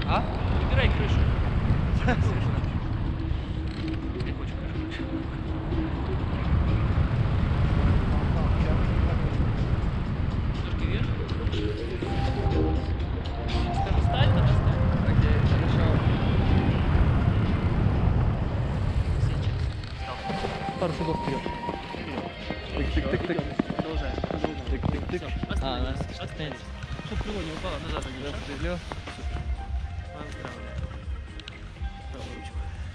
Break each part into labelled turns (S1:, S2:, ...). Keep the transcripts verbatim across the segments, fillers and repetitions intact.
S1: А?
S2: Выбирай крышу. Ножки вверх. Скажу, ставь, тогда ставь.
S1: Окей, хорошо.
S2: Сейчас. Встал.
S3: Пару шагов вперед.
S1: Тык-тык-тык-тык.
S2: Продолжаем.
S1: Тык-тык-тык.
S2: Всё, остановись. Остановись. Чтобы крыло не упало, назад оглядел.
S1: Определил.
S2: Поздравляю. Правую ручку.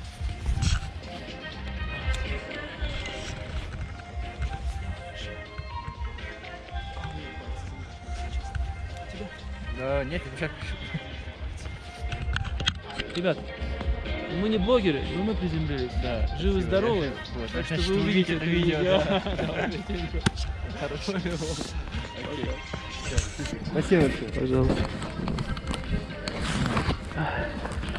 S1: Да, нет, сейчас.
S2: Ребят, мы не блогеры, но мы приземлились.
S1: Да.
S2: Живы-здоровы.
S1: Вот,
S2: Так что
S1: значит,
S2: вы увидите это видео.
S1: да.
S2: Хорошо.
S1: Окей.
S3: Спасибо большое.
S2: Пожалуйста.